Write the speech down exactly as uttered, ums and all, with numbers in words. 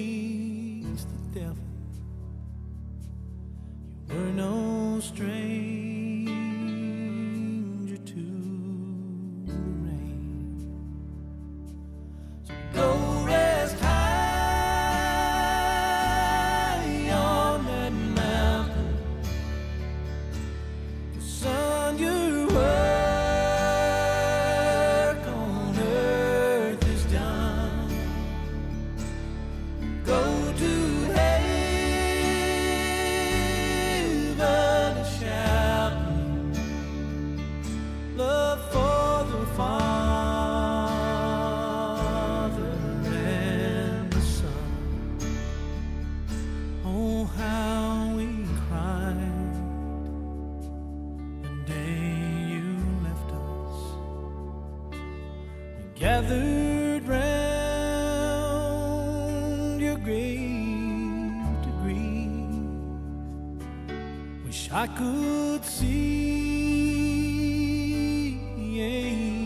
faced the devil, you were no stranger to the rain. So go rest high on that mountain, 'cause son, your work on earth is done. Go to heaven and shout love for the Father and the Son. Oh, how we cried the day you left us. We gathered round your grave to grieve. Wish I could see